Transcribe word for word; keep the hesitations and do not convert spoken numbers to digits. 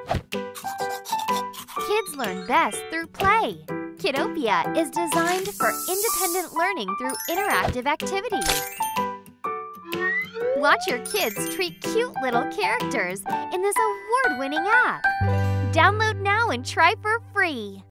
Kids learn best through play. Kiddopia is designed for independent learning through interactive activities. Watch your kids treat cute little characters in this award-winning app. Download now and try for free.